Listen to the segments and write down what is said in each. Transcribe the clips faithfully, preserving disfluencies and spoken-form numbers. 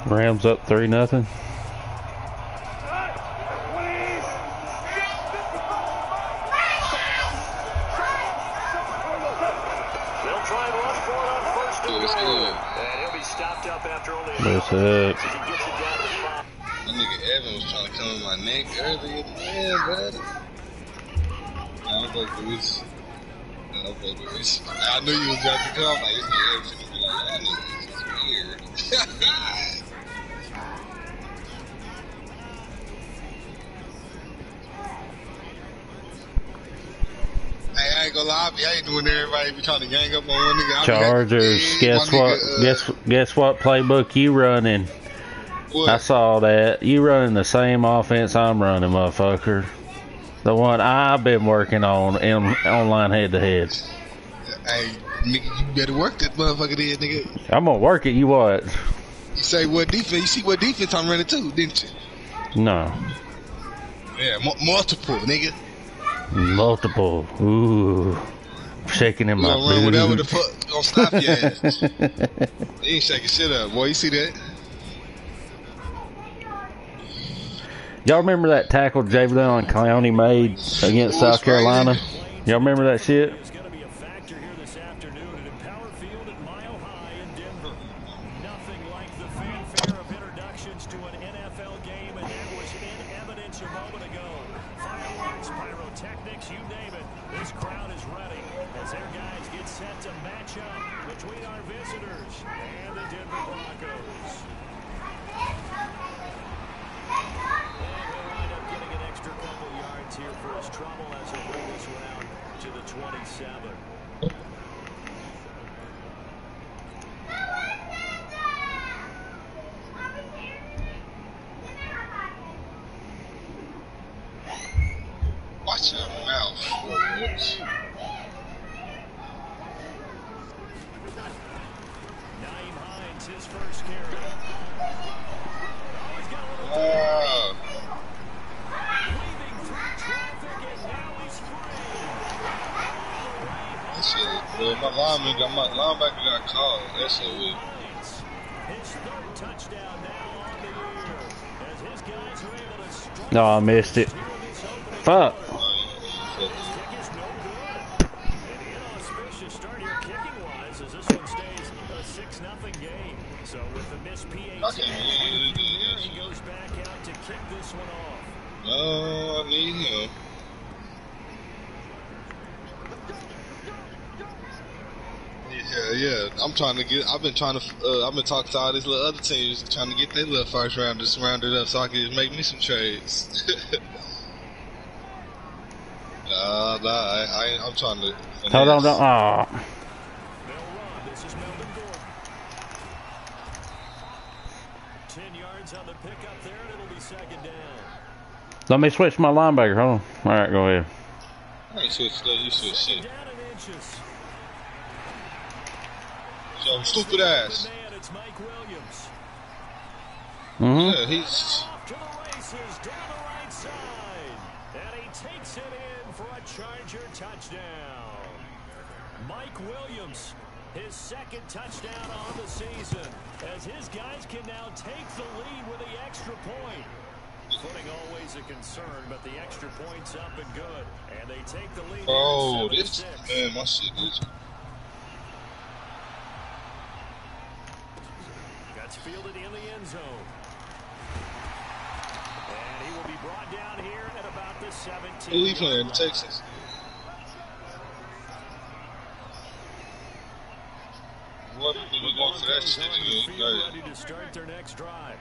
Rams up three nothing. That's it. My nigga Evan was trying to come in my neck earlier. Man, brother. I don't fuck with this. I don't fuck with this. I knew you was about to come. Like, this nigga Evan should be like, that nigga is weird. Hey, I ain't gonna lie, I ain't doing everybody be trying to gang up on one nigga. I Chargers, like, hey, guess what? Nigga, uh, guess guess what playbook you running? What? I saw that. You running the same offense I'm running, motherfucker. The one I've been working on in online head to head. Hey, nigga, you better work that motherfucker there, nigga. I'm gonna work it. You what? You say what defense? You see what defense I'm running too, didn't you? No. Yeah, m multiple, nigga. Multiple. Ooh. Shaking in we my gonna run boots. whatever the fuck gonna stop your ass. They ain't shaking shit up, boy. You see that? Y'all remember that tackle Javion Clowney made against South Carolina? Y'all remember that shit? Watch your mouth, bitch. Naeem Hines, his first carry. Oh. Weaving through traffic, and now he's free. That shit, bro. My lineman got my linebacker got called. That shit weird. His third touchdown now on the year. As his guys are able to strike. No, I missed it. Fuck. Kick is no good. And an inauspicious start here kicking-wise as this one stays a six nothing game. So with the missed P A T, he goes back out to kick this one off. No, I need him. Yeah, yeah. I'm trying to get. I've been trying to. Uh, I've been talking to all these little other teams, trying to get their little first rounders rounded up so I can just make me some trades. Nah, nah, I, I, I'm trying to. Finesse. Hold on, don't. Oh. This is Melvin Gordon. Ten yards on the pickup there, and it'll be second down. Let me switch my linebacker. Hold on. All right, go ahead. I ain't switched that. You switched shit. Down in inches. So stupid ass. Man, it's Mike Williams. Mm-hmm. Yeah, he's. Off to the races down the right side, and he takes it in for a Charger touchdown. Mike Williams, his second touchdown on the season, as his guys can now take the lead with the extra point. Footing always a concern, but the extra point's up and good, and they take the lead. Oh, this man, my shit is. That's fielded in the end zone. And he will be brought down here at about the seventeen. Who he playing? Texas. What if we going for that shit? Ready to start their next drive.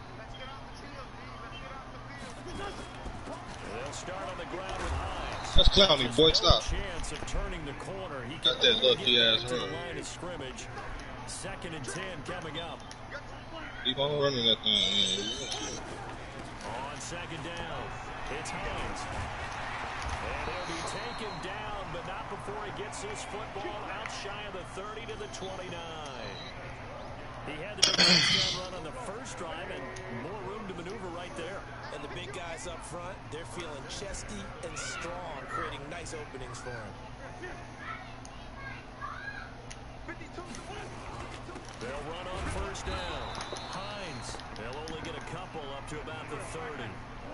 They'll start on the ground with Hines. That's Clowney, boy. Stop. Chance of turning the corner. He Got that lucky ass to the run. line of scrimmage. Second and ten coming up. Keep on running that thing. Yeah. On second down, it's Hines. And he'll be taken down, but not before he gets this football out shy of the thirty to the twenty-nine. He had the touchdown run on the first drive and more room to maneuver right there. And the big guys up front, they're feeling chesty and strong, creating nice openings for him. They'll run on first down. Hines, they'll only get a couple up to about the thirty.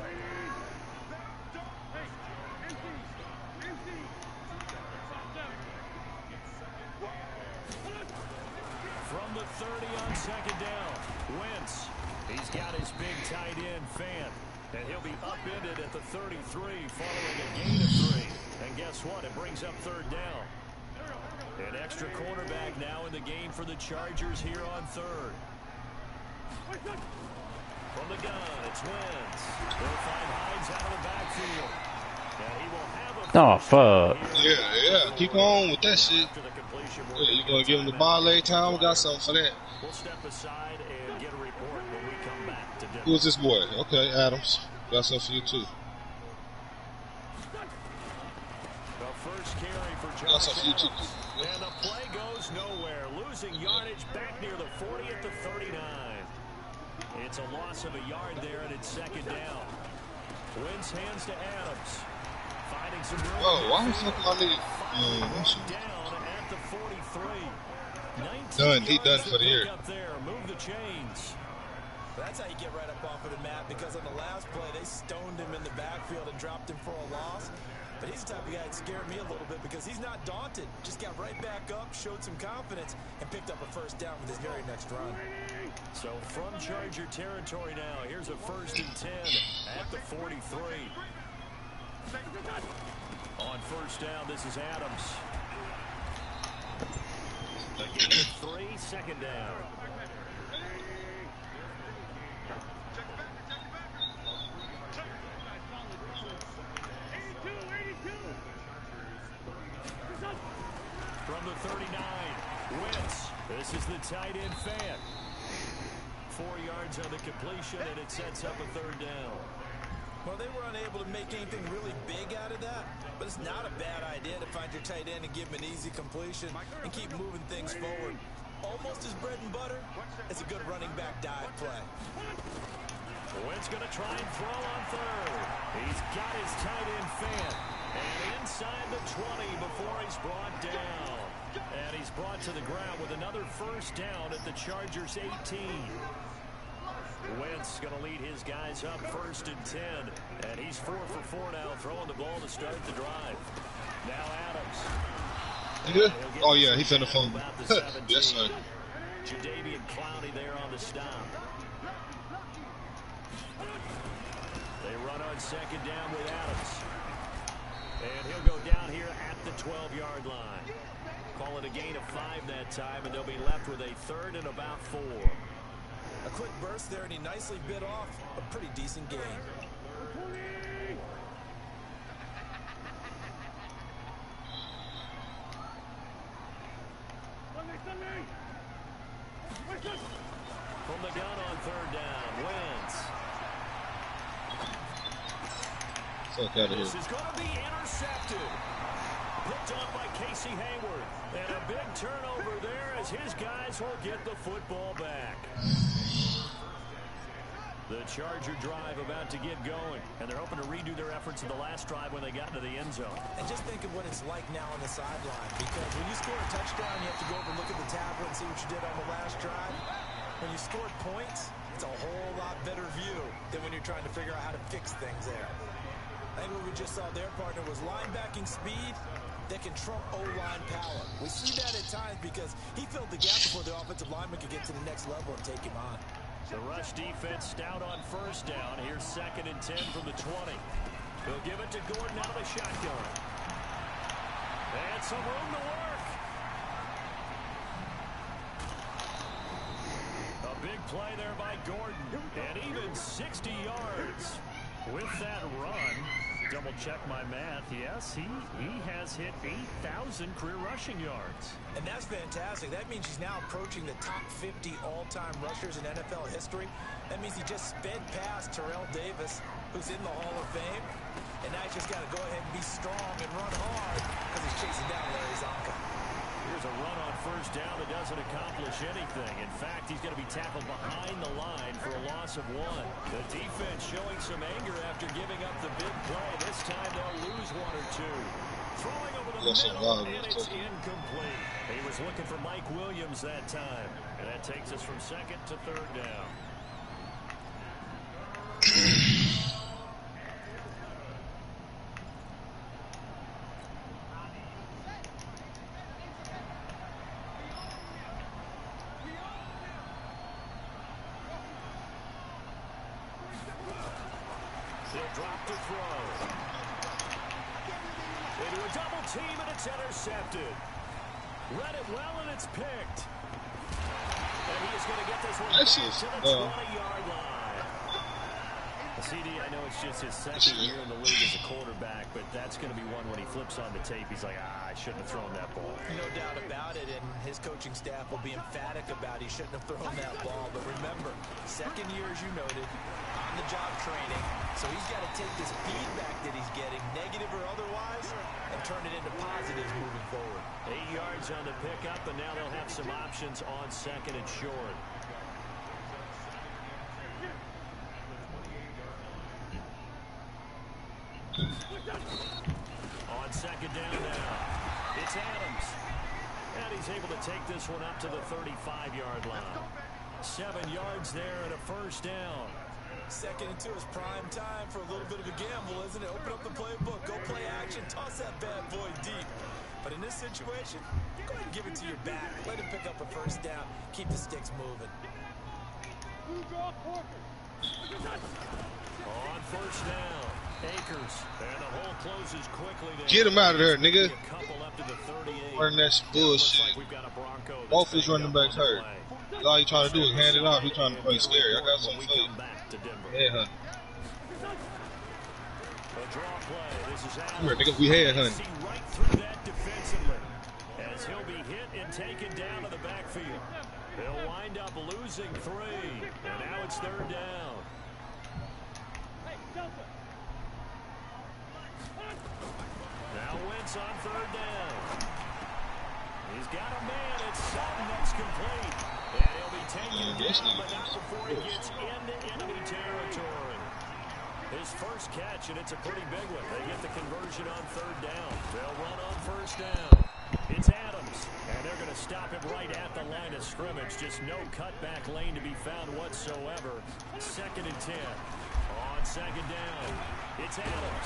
From the thirty on second down, Wentz. He's got his big tight end, Fant. And he'll be upended at the thirty-three following a gain of three. And guess what? It brings up third down. An extra cornerback now in the game for the Chargers here on third. From the gun, it's Wentz. They'll find Hines out of the backfield. And he will have a Oh, fuck. Yeah, yeah. Keep on with that shit. Yeah, you gonna give him the ball late time? We got something for that. We'll step aside and get a report when we come back to Denver. Who's this boy? Okay, Adams. Got something for you too. The first carry for Got Josh something for you too. Adams. And the play goes nowhere. Losing yardage back near the forty at the thirty-nine. It's a loss of a yard there, and it's second down. Wins hands to Adams. Finding some room. Oh, why the fuck am I need? Mm, down at the forty-three. Done. He done for the year. Up there. Move the chains. That's how you get right up off of the mat, because on the last play, they stoned him in the backfield and dropped him for a loss. But he's the type of guy that scared me a little bit because he's not daunted. Just got right back up, showed some confidence, and picked up a first down with his very next run. So from Charger territory now, here's a first and ten at the forty-three. On first down, this is Adams. A gain of three, second down. From the thirty-nine, Wentz. This is the tight end, Fant. Four yards on the completion, and it sets up a third down. Well, they were unable to make anything really big out of that, but it's not a bad idea to find your tight end and give him an easy completion and keep moving things forward. Almost as bread and butter as a good running back dive play. Wentz going to try and throw on third. He's got his tight end, Fant. And inside the twenty before he's brought down. And he's brought to the ground with another first down at the Chargers eighteen. Wentz going to lead his guys up first and ten. And he's four for four now, throwing the ball to start the drive. Now Adams. Yeah. Oh, yeah, he's on the phone. Yes, sir. Jadeveon Clowney there on the stop. They run on second down with Adams. And he'll go down here at the twelve-yard line. Call it a gain of five that time, and they'll be left with a third and about four. A quick burst there, and he nicely bit off a pretty decent gain. From the gun on third down, Wentz. Fuck out of here. This is going to be intercepted. Picked up by Casey Hayward. And a big turnover there as his guys will get the football back. The Charger drive about to get going. And they're hoping to redo their efforts in the last drive when they got into the end zone. And just think of what it's like now on the sideline. Because when you score a touchdown, you have to go over and look at the tablet and see what you did on the last drive. When you scored points, it's a whole lot better view than when you're trying to figure out how to fix things there. I think what we just saw their partner was linebacking speed that can trump O-line power. We see that at times because he filled the gap before the offensive lineman could get to the next level and take him on. The rush defense stout on first down. Here's second and ten from the twenty. He'll give it to Gordon out of the shotgun. And some room to work. A big play there by Gordon. And even sixty yards with that run. Double check my math. Yes, he, he has hit eight thousand career rushing yards. And that's fantastic. That means he's now approaching the top fifty all-time rushers in N F L history. That means he just sped past Terrell Davis, who's in the Hall of Fame. And now he's just got to go ahead and be strong and run hard as he's chasing down Larry Zonka. Here's a run on first down that doesn't accomplish anything. In fact, he's going to be tackled behind the line for a loss of one. The defense showing some anger after giving up the big play. This time they'll lose one or two. Throwing over the That's so wild. And it's incomplete. He was looking for Mike Williams that time. And that takes us from second to third down. They'll drop to throw. Into a double team, and it's intercepted. Read it well, and it's picked. And he is going to get this one That's back just, to the uh, twenty-yard line. C D, I know it's just his second year in the league as a quarterback, but that's going to be one when he flips on the tape. He's like, ah, I shouldn't have thrown that ball. No doubt about it, and his coaching staff will be emphatic about he shouldn't have thrown that ball. But remember, second year, as you noted, on-the-job training, so he's got to take this feedback that he's getting, negative or otherwise, and turn it into positives moving forward. Eight yards on the pickup, and now they'll have some options on second and short. On second down now, it's Adams. And he's able to take this one up to the thirty-five-yard line. Seven yards there and a first down. Second and two is prime time for a little bit of a gamble, isn't it? Open up the playbook, go play action, toss that bad boy deep. But in this situation, go ahead and give it to your back. Let him pick up a first down. Keep the sticks moving. On first down, Akers. And the hole closes quickly. There. Get him out of there, nigga. A couple up to the thirty-eight. Running that bullshit. Like we've got a Bronco Both his running backs hurt. All he trying to do is hand it off. He trying to play scary. I got something for you. Head hunt. Come here, nigga. We head hunt. Right through that defensively, as he'll be hit and taken down to the backfield. They'll wind up losing three, and now it's third down. Now Wentz on third down. He's got a man. It's Sutton that's complete. And he'll be taken down, but not before he gets into enemy territory. His first catch, and it's a pretty big one. They get the conversion on third down. They'll run on first down. It's Adams, and they're going to stop him right at the line of scrimmage. Just no cutback lane to be found whatsoever. Second and ten. On second down, it's Adams.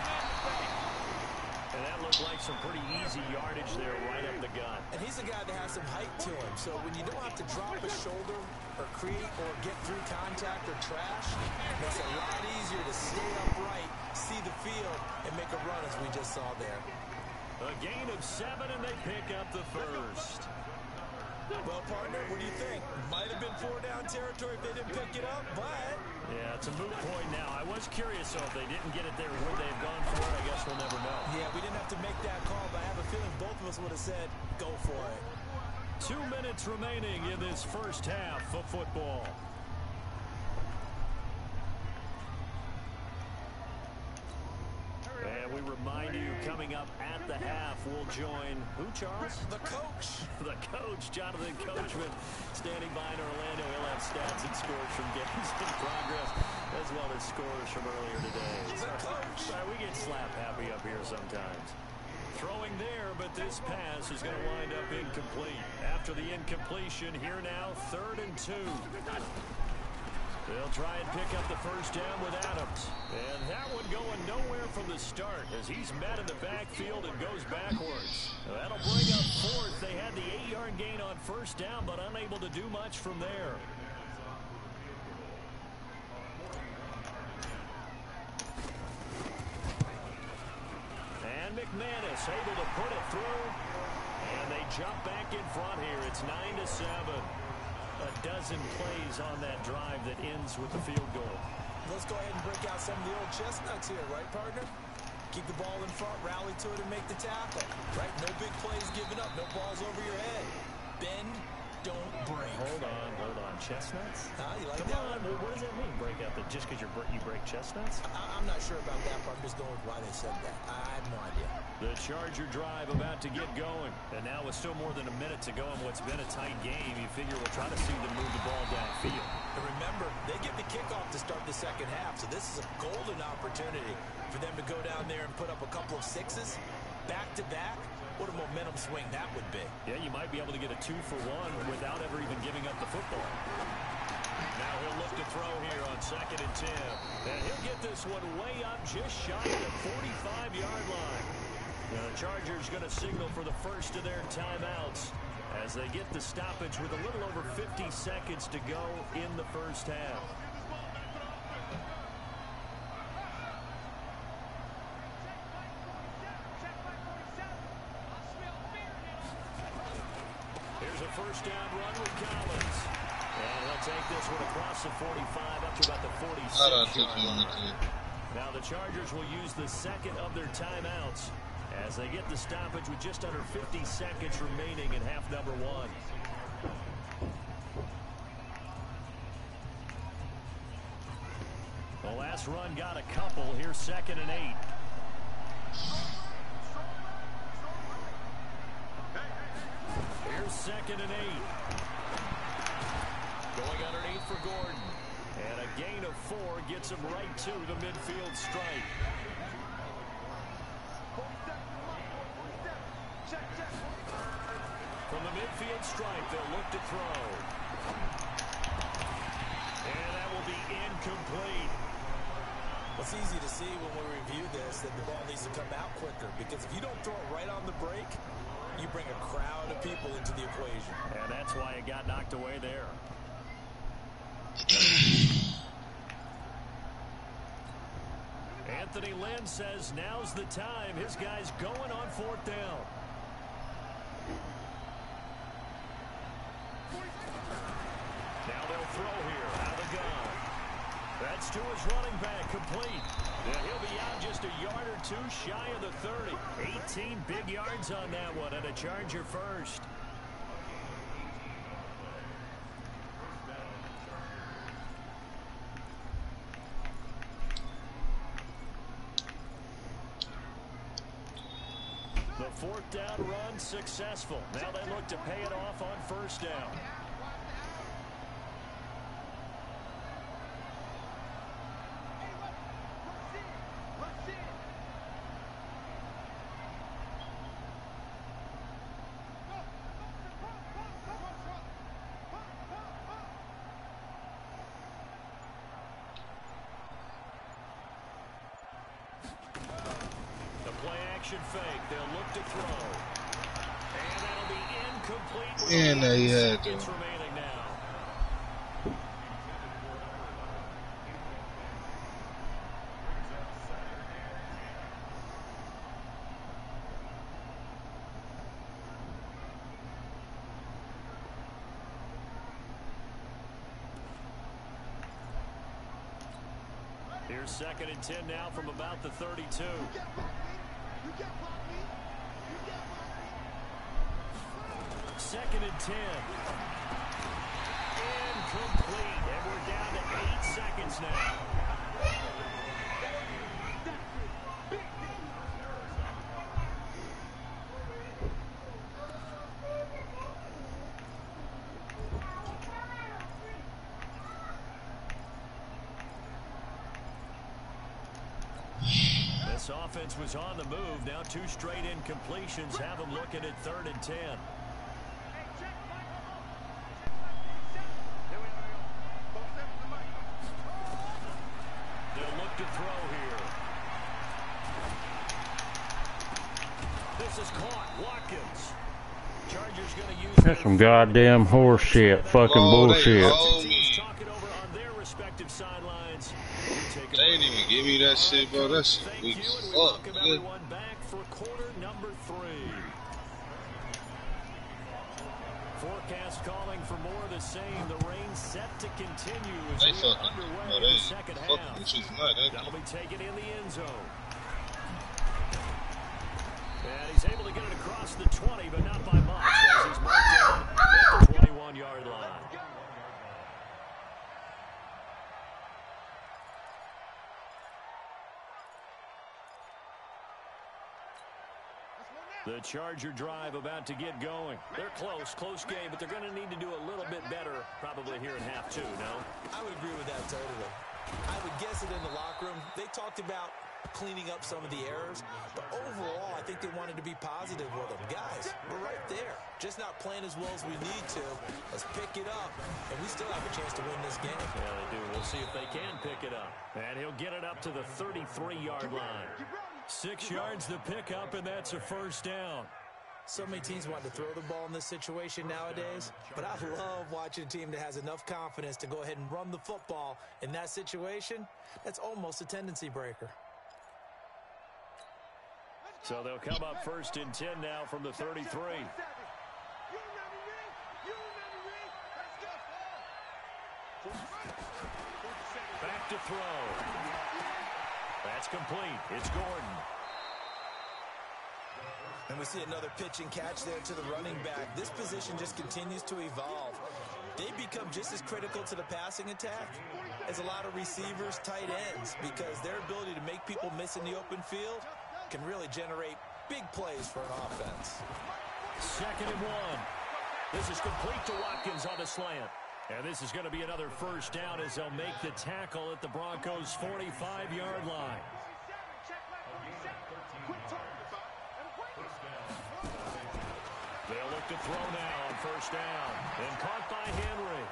And that looked like some pretty easy yardage there right up the gut. And he's a guy that has some height to him. So when you don't have to drop a shoulder or create or get through contact or trash, it makes it a lot easier to stay upright, see the field, and make a run as we just saw there. A gain of seven, and they pick up the first. Well, partner, what do you think? Might have been four down territory if they didn't pick it up, but... Yeah, it's a moot point now. I was curious, so if they didn't get it there, would they have gone for it? I guess we'll never know. Yeah, we didn't have to make that call, but I have a feeling both of us would have said, go for it. Two minutes remaining in this first half of football. And we remind you, coming up at the half, we'll join who, Charles? The coach. The coach, Jonathan Coachman, standing by in Orlando. He'll have stats and scores from games in progress, as well as scores from earlier today. The coach. Sorry, we get slap happy up here sometimes. Throwing there, but this pass is going to wind up incomplete. After the incompletion, here now, third and two. They'll try and pick up the first down with Adams. And that one going nowhere from the start as he's met in the backfield and goes backwards. That'll bring up fourth. They had the eight-yard gain on first down, but unable to do much from there. And McManus able to put it through. And they jump back in front here. It's nine to seven. A dozen plays on that drive that ends with the field goal. Let's go ahead and break out some of the old chestnuts here, right, partner? Keep the ball in front, rally to it, and make the tackle. Right? No big plays given up, no balls over your head. Bend, don't break. Hold on, hold on. Chestnuts? Huh? You like Come that on, one? what does that mean, break out? The, just because you break chestnuts? I, I'm not sure about that, but I'm just going with why they said that. I have no idea. The Charger drive about to get going. And now with still more than a minute to go in what's been a tight game, you figure we'll try to see them move the ball downfield. And remember, they get the kickoff to start the second half, so this is a golden opportunity for them to go down there and put up a couple of sixes back-to-back, what a momentum swing that would be. Yeah, you might be able to get a two for one without ever even giving up the football. Now he'll look to throw here on second and ten. And he'll get this one way up just shy of the forty-five yard line. Now the Chargers going to signal for the first of their timeouts as they get the stoppage with a little over fifty seconds to go in the first half. Here's a first down run with Collins. And he'll take this one across the forty-five up to about the forty-six yard line. Now the Chargers will use the second of their timeouts as they get the stoppage with just under fifty seconds remaining in half number one. The last run got a couple. Here's second and eight. Here's second and eight. Going underneath for Gordon. And a gain of four gets him right to the midfield stripe. From the midfield stripe, they'll look to throw. And that will be incomplete. It's easy to see when we review this that the ball needs to come out quicker, because if you don't throw it right on the break, you bring a crowd of people into the equation. And that's why it got knocked away there. Anthony Lynn says now's the time. His guy's going on fourth down. Now they'll throw here out of the gun. That's to his running back, complete. And he'll be out just a yard or two shy of the thirty. eighteen big yards on that one, and a Charger first. The fourth down run successful. Now they look to pay it off on first down. Fake. They'll look to throw. And that'll be incomplete. And they had to. Remaining now. Here's second and ten now from about the thirty-two. Second and ten. Incomplete. And we're down to eight seconds now. This offense was on the move. Now two straight incompletions have them looking at third and ten. They'll look to throw here. This is caught. Watkins. Chargers going to use. That's some goddamn horse shit. Fucking Oh, bullshit. They, oh, me. Talking over on their respective sidelines. They didn't even give me that shit, bro. That's weak as fuck. Welcome Yeah. everyone back for quarter number three. Forecast calling for more of the same. The rain set to continue as They we are fucking, underway no, in they the second fucking half. with you tonight, ain't That'll they? be taken in the end zone. And he's able to get it across the twenty, but not by much as he's marked down at the twenty-one yard line. The Charger drive about to get going. They're close, close game, but they're going to need to do a little bit better probably here in half two, no? I would agree with that totally. I would guess it in the locker room. They talked about cleaning up some of the errors. But overall, I think they wanted to be positive with them. Guys, we're right there. Just not playing as well as we need to. Let's pick it up, and we still have a chance to win this game. Yeah, they do. We'll see if they can pick it up. And he'll get it up to the thirty-three yard line. Six yards to pick up, and that's a first down. So many teams want to throw the ball in this situation nowadays, but I love watching a team that has enough confidence to go ahead and run the football in that situation. That's almost a tendency breaker. So they'll come up first and ten now from the thirty-three. Back to throw. That's complete. It's Gordon. And we see another pitch and catch there to the running back. This position just continues to evolve. They become just as critical to the passing attack as a lot of receivers, tight ends, because their ability to make people miss in the open field can really generate big plays for an offense. Second and one. This is complete to Watkins on the slant. And this is going to be another first down as they'll make the tackle at the Broncos' forty-five yard line. They'll look to throw now on first down. And caught by Henry.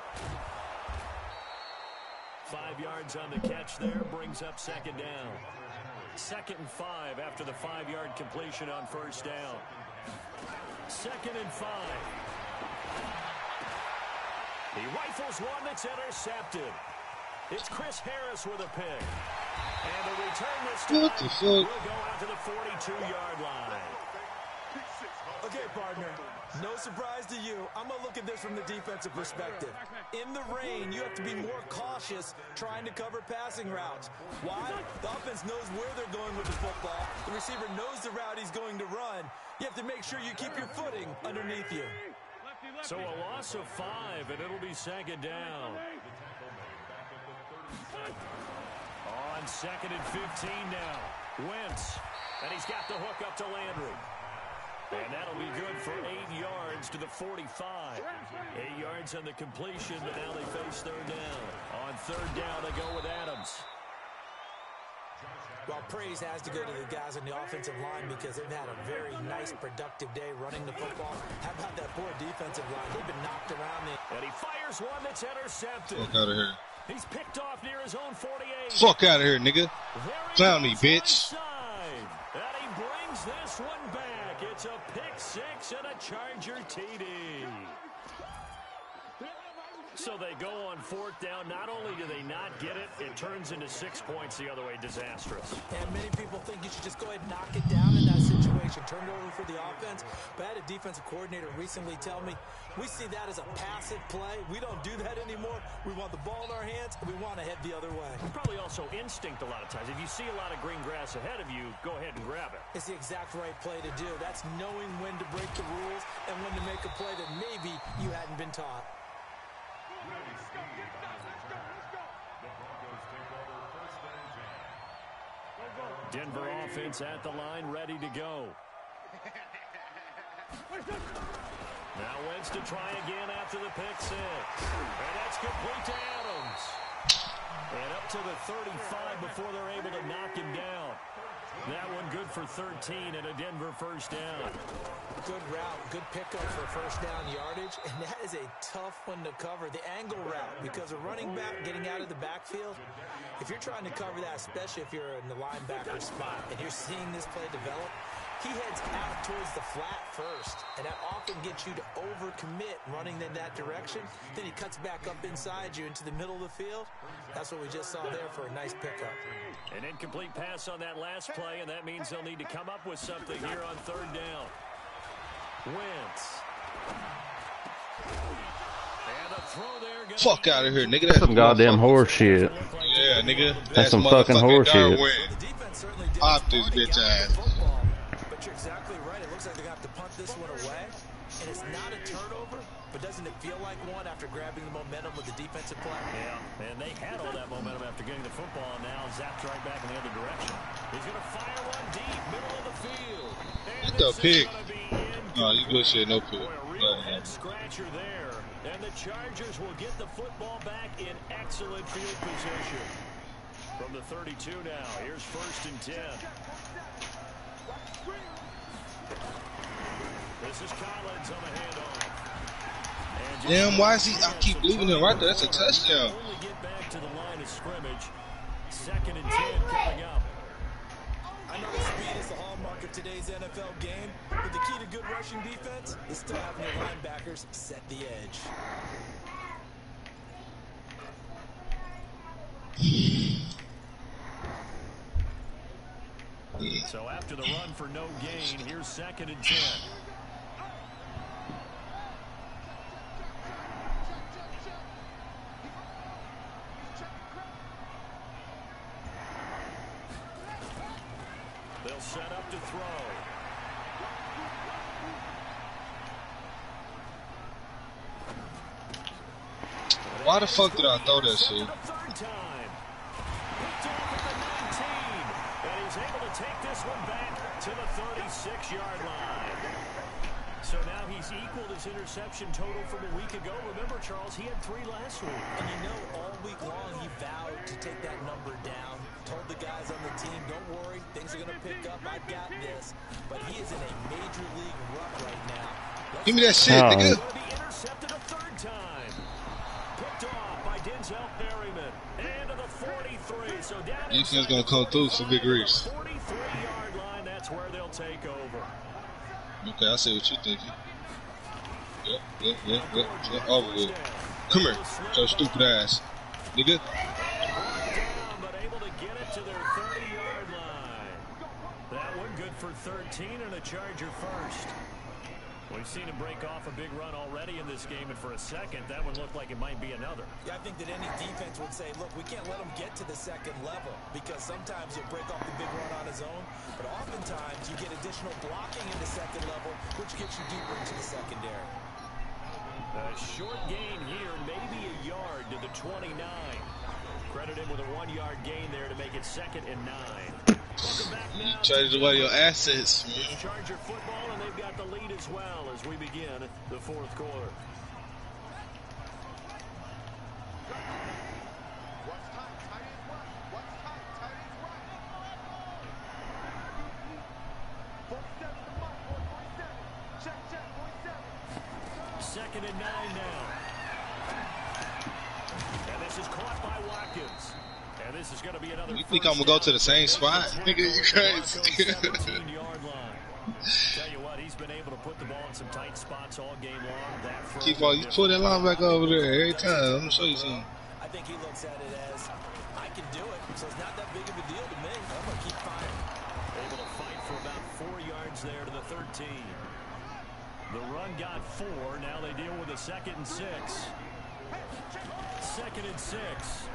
Five yards on the catch there brings up second down. Second and five after the five yard completion on first down. Second and five. He rifles one that's intercepted. It's Chris Harris with a pick. And the return this time will go out to the forty-two yard line. Okay, partner, no surprise to you. I'm going to look at this from the defensive perspective. In the rain, you have to be more cautious trying to cover passing routes. Why? The offense knows where they're going with the football. The receiver knows the route he's going to run. You have to make sure you keep your footing underneath you. So a loss of five, and it'll be second down. On second and fifteen now. Wentz, and he's got the hook up to Landry. And that'll be good for eight yards to the forty-five. Eight yards on the completion, but now they face third down. On third down, they go with Adams. Well, praise has to go to the guys on the offensive line because they've had a very nice, productive day running the football. How about that poor defensive line? They've been knocked around. And he fires one that's intercepted. Fuck out of here. He's picked off near his own forty-eight. Fuck out of here, nigga. Clown me, bitch. And he brings this one back. It's a pick six and a Charger T D. So they go on fourth down. Not only do they not get it, it turns into six points the other way. Disastrous. And many people think you should just go ahead and knock it down in that situation. Turn it over for the offense. But I had a defensive coordinator recently tell me, we see that as a passive play. We don't do that anymore. We want the ball in our hands, and we want to head the other way. Probably also instinct a lot of times. If you see a lot of green grass ahead of you, go ahead and grab it. It's the exact right play to do. That's knowing when to break the rules and when to make a play that maybe you hadn't been taught. Denver offense at the line, ready to go. Now Wentz to try again after the pick six. And that's complete to Adams. And up to the thirty-five before they're able to knock him down. That one good for thirteen and a Denver first down. Good route, good pickup for first down yardage, and that is a tough one to cover. The angle route, because a running back getting out of the backfield, if you're trying to cover that, especially if you're in the linebacker spot and you're seeing this play develop, he heads out towards the flat first, and that often gets you to overcommit running in that direction. Then he cuts back up inside you into the middle of the field. That's what we just saw there for a nice pickup. An incomplete pass on that last play, and that means they'll need to come up with something here on third down. Wentz. And a throw there. Fuck out of here, nigga. That's some goddamn horse shit. Yeah, nigga. That's, That's some fucking horse shit. Pop this bitch ass. But you're exactly right. It looks like they're going to have to punt this one away. And it's not a turnover, but doesn't it feel like one after grabbing the momentum with the defensive play? Yeah, and they had all that momentum after getting the football, and now zapped right back in the other direction. He's going to fire one deep, middle of the field. Get the pick. No, you good shit, no pick. Boy, a real head scratcher there. And the Chargers will get the football back in excellent field position. From the thirty-two now, here's first and ten. This is Collins on the handoff. Damn, why is he? I keep leaving it right there. That's a touchdown. Only get back to the line of scrimmage. Second and ten coming up. I know speed is the hallmark of today's N F L game, but the key to good rushing defense is still having your linebackers set the edge. So after the run for no gain, here's second and ten. They'll set up to throw. Why the fuck did I throw that shit? Third time. Picked off at the nineteen. And he's able to take this one back to the thirty-six yard line. So now he's equaled his interception total from a week ago. Remember, Charles, he had three last week. And you know, all week long he vowed to take that number down. Told the guys on the team, don't worry, things are going to pick up. I got this. But he is in a major league rut right now. Let's Give me that shit, Oh. nigga. Going to be intercepted a third time. Picked off by Denzel Berryman. And to the forty-three. So down Defense gonna come through for Big Reese. forty-three yard line. That's where they'll take over. Okay, I see what you thinking. Yep, yep, yep, yep, yep. Over with. Come here, your stupid ass, nigga. Down, but able to get it to their thirty yard line. That one good for thirteen and a Charger first. We've seen him break off a big run already in this game, and for a second, that one looked like it might be another. Yeah, I think that any defense would say, look, we can't let him get to the second level because sometimes he'll break off the big run on his own, but oftentimes you get additional blocking in the second level, which gets you deeper into the secondary. A short gain here, maybe a yard to the twenty-nine. Credit him with a one-yard gain there to make it second and nine. Welcome back now. Traded away your assets, man. It's Charger football, and they've got the lead as well as we begin the fourth quarter. Second and nine now. And this is caught by Watkins. And this is going to be another. You think I'm gonna go to the same spot? Nigga, you crazy. seventeen yard line. Tell you what, he's been able to put the ball in some tight spots all game long. That Keep on, you pull that line back over there every time. I'm gonna show you something. I think he looks at it as, I can do it, so it's not that big of a deal to me. I'm going to keep firing. Able to fight for about four yards there to the thirteen. The run got four. Now they deal with a second and six. Second and six.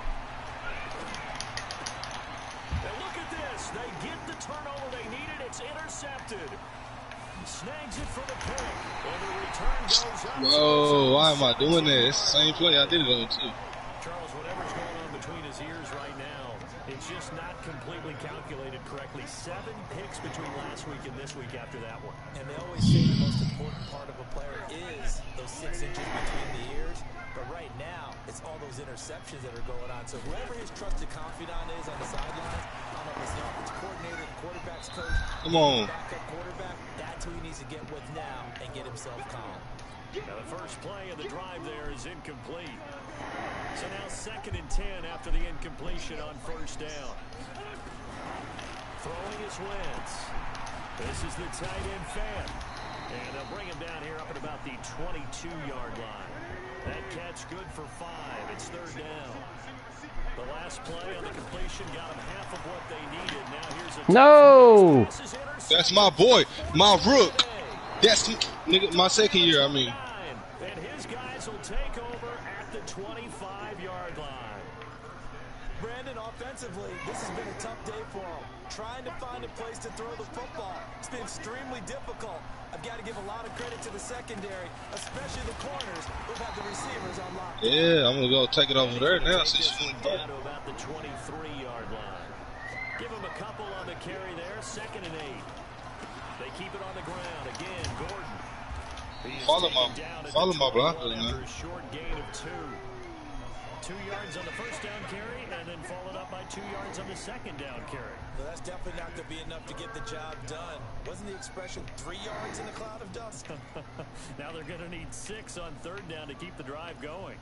And look at this. They get the turnover they needed. It's intercepted. Snags it for the pick. And the return goes up. Whoa, why am I doing that? It's the same play I did it on too. Charles, whatever's going on between his ears right now, it's just not completely calculated correctly. Seven picks between last week and this week after that one. And they always say the most important part of a player is those six inches between the ears. But right now, it's all those interceptions that are going on. So whoever his trusted confidant is on the sidelines, I don't know if it's the offensive coordinator, the quarterback's coach, Come on. backup quarterback, that's who he needs to get with now and get himself calm. Now the first play of the drive there is incomplete. So now second and ten after the incompletion on first down. Throwing is Wentz. This is the tight end fan. And they'll bring him down here up at about the twenty-two yard line. That catch good for five. It's third down. The last play on the completion got them half of what they needed. Now here's a No! That's my boy, my rook. That's nigga, my second year. I mean, And his guys will take over at the twenty-five yard line. Brandon, offensively, this has been a tough day for him. Trying to find a place to throw the football. It's been extremely difficult. I've got to give a lot of credit to the secondary, especially the corners who've had the receivers on lock. yeah, I'm gonna go take it over there now. Since you want to Down to about the twenty-three yard line. Give him a couple on the carry there. Second and eight. They keep it on the ground. Again, Gordon. He is Follow taken my- down at follow the my twenty-one blockers, man. after a short gain of two. Two yards on the first down carry, and then followed up by two yards on the second down carry. Well, that's definitely not going to be enough to get the job done. Wasn't the expression three yards in a cloud of dust? Now they're going to need six on third down to keep the drive going.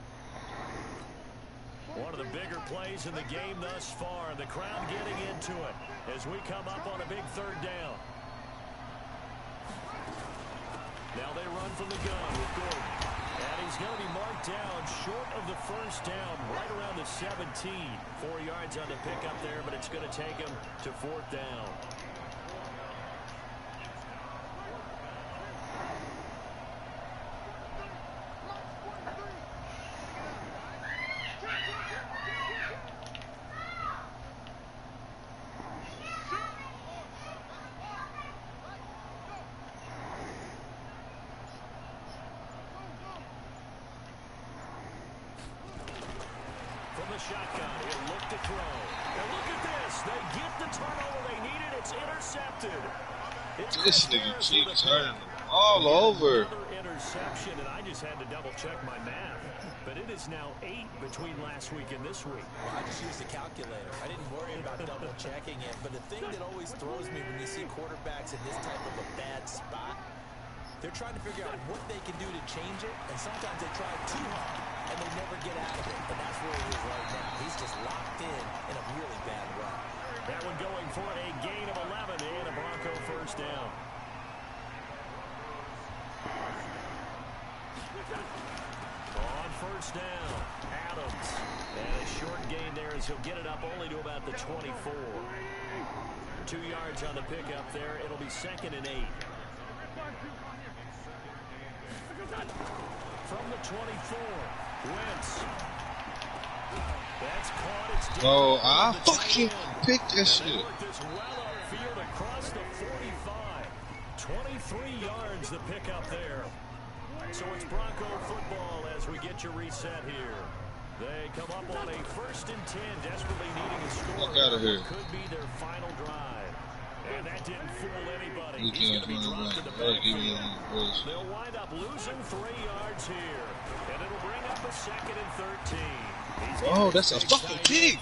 One of the bigger plays in the game thus far. The crowd getting into it as we come up on a big third down. Now they run from the gun with Gordon. And he's going to be marked down short of the first down, right around the seventeen. Four yards on the pickup there, but it's going to take him to fourth down. Shotgun, he'll look to throw. And look at this. They get the turnover they needed. It's intercepted. It's this nigga keep turning all over. Another interception, and I just had to double check my math. But it is now eight between last week and this week. Well, I just used a calculator. I didn't worry about double checking it. But the thing that always throws me when you see quarterbacks in this type of a bad spot, they're trying to figure out what they can do to change it. And sometimes they try too hard, and they never get out of it. And that's where he is right now. He's just locked in in a really bad run. That one going for a gain of eleven and a Bronco first down. On first down, Adams. And a short gain there as he'll get it up only to about the twenty-four. Two yards on the pickup there. It'll be second and eight. From the twenty-four, Wentz. That's caught. It's oh, I fucking picked that shit. This well upfield across the forty-five. twenty-three yards the pickup there. So it's Bronco football as we get your reset here. They come up on a first and ten, desperately needing a score. Fuck out of here. Could be their final drive. And that didn't fool anybody. We He's can't going to be run dropped it in the back. backfield. They'll wind up losing three yards here. And it'll bring up a second and thirteen. Oh, that's a fucking kick.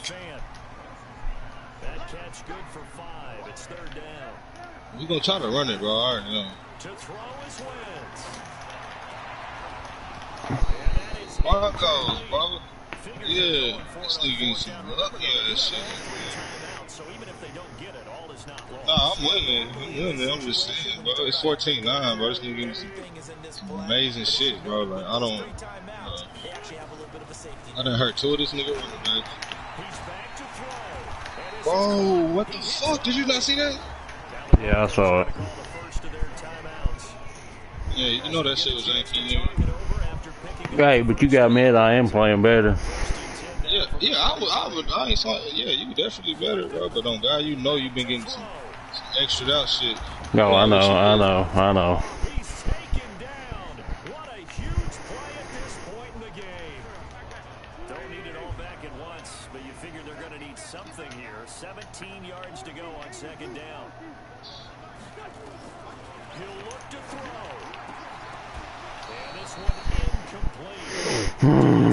That catch good for five. It's third down. We're going to try to run it, bro. I already know. To throw is Wentz. Broncos, bro. Yeah. This nigga getting some lucky ass shit. So even if they don't get it, all is not lost. Nah, I'm winning. I'm winning. I'm just saying, bro. It's fourteen nine, bro. This nigga getting some, some amazing shit, bro. Like, I don't. Uh, I done hurt two of this nigga running back. Bro, what the fuck? Did you not see that? Yeah, I saw it. Yeah, you know that shit was Yankee. Hey, but you got mid. I am playing better. Yeah, yeah, I would, I would, I ain't saw. Yeah, you definitely better, bro. But on God, you know you've been getting some, some extra out shit. No, I know, I know, I know. He's taken down. What a huge play at this point in the game. Don't need it all back at once, but you figure they're going to need something here. seventeen yards to go on second down. He'll look to throw. And this one incomplete.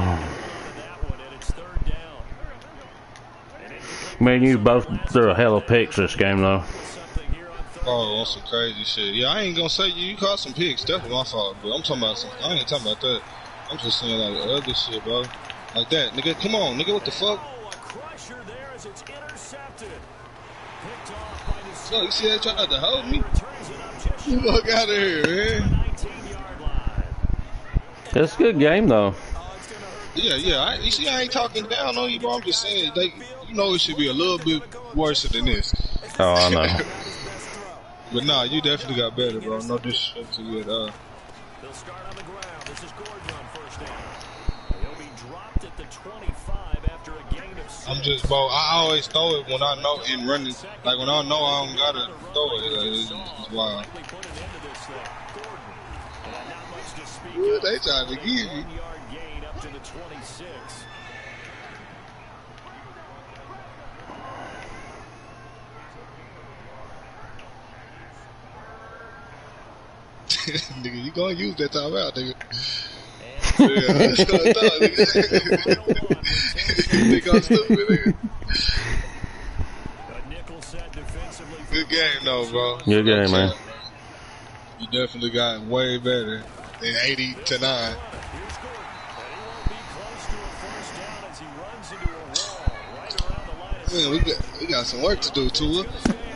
Man, you both threw a hell of picks this game, though. Oh, on some crazy shit. Yeah, I ain't gonna say you, you caught some picks. Definitely my fault, but I'm talking about some. I ain't talking about that. I'm just saying like other shit, bro. Like that, nigga. Come on, nigga. What the fuck? Oh, a crusher there as it's intercepted. Picked off by the. So you see that trying to hold me? Fuck out of here, man. It's a good game, though. Yeah, yeah. I, you see, I ain't talking down on you, bro. I'm just saying, they, you know, it should be a little bit worse than this. Oh, I know. But nah, you definitely got better, bro. No disrespect to you at all. They'll start on the ground. This is Gordon on first down. He'll be dropped at the twenty-five after a gain of six. I'm just, bro. I always throw it when I know in running. Like when I know I don't gotta throw it. Like, it's, it's wild. Ooh, they trying to give you. To the twenty-six. Nigga, you gonna use that time out, nigga. Yeah, that's what I thought. Think I'm stupid, nigga. Good game, though, bro. Good game, man. You definitely got way better than eighty to nine. Man, we got we got some work to do, Tua.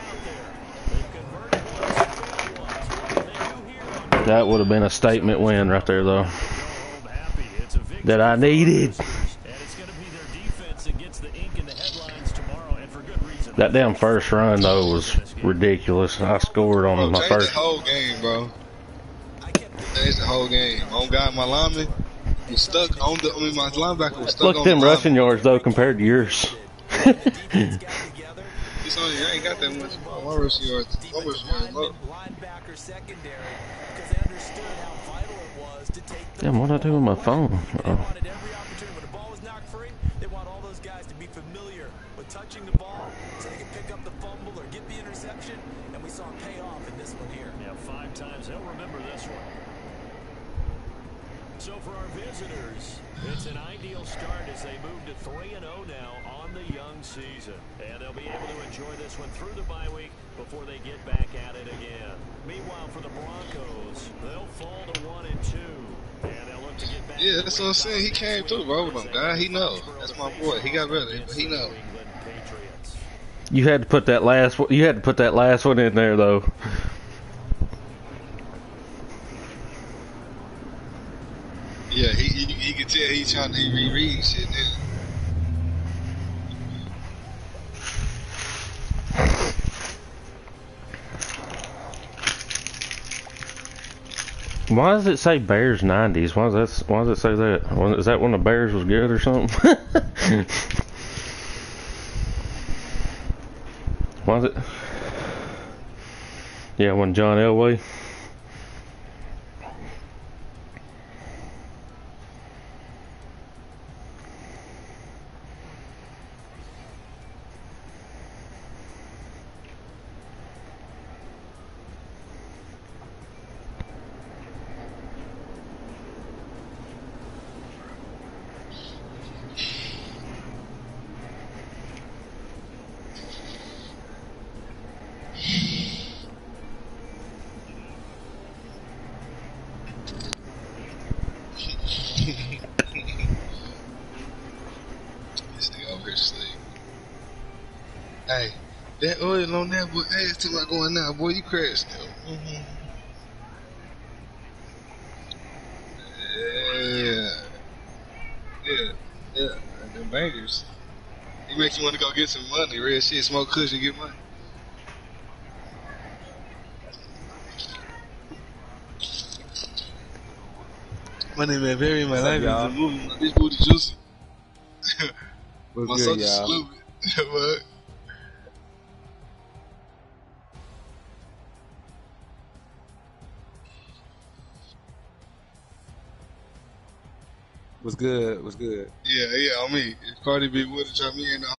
That would have been a statement win right there, though. That I needed. That damn first run, though, was ridiculous. I scored on Bro, my change first. the whole game, bro. Change the whole game. On God, my lineman was stuck on the. I mean, my linebacker was stuck Look on at the them lineman. rushing yards, though, compared to yours. It's only, I ain't got that much. My rushing yards, my rushing yards low. Damn, what I do with my phone? Oh. Touching the ball so they can pick up the fumble or get the interception, and we saw it pay off in this one here. Yeah, five times. They'll remember this one. So for our visitors, it's an ideal start as they move to three and oh now on the young season. And they'll be able to enjoy this one through the bye week before they get back at it again. Meanwhile, for the Broncos, they'll fall to one and two. And they'll look to get back. Yeah, that's what I'm saying. He came through, bro. With him, guy. He know. That's my boy. He got better, but he know. You had to put that last one. You had to put that last one in there, though. Yeah, he he, he can tell he's trying to reread shit. Then. Why does it say Bears nineties? Why does that? Why does it say that? Is that when the Bears was good or something? Was it? Yeah, when John Elway. Hey, that oil on that boy, hey, it's too much going now, boy. You crazy still. Mm-hmm. Yeah, yeah, yeah. Them bangers. He makes you want to go get some money, real shit. Smoke kush and get money. My name is Barry. My life is a movie. My bitch booty juicy. What's My good, son is y'all? stupid. What? What's good? What's good? Yeah, yeah, on me. If Cardi B would have dropped me in the